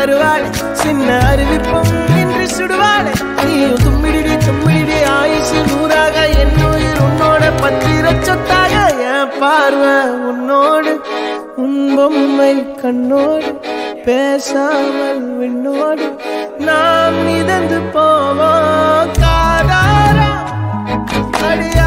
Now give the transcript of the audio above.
தருவாளே சின்ன அறிவிப்பும் இன்றி சுடுவாளே நீயும் தும்மிடி தும்மிடி ஆயுசு நூறாக என் உயிர் உன்னோட பத்திர சொத்தாக என் பார்வை உன்னோடு உன் பொம்மை கண்ணோடு பேசாமல் விண்ணோடு நாம் மிதந்து போவோம் காதாரா அடியா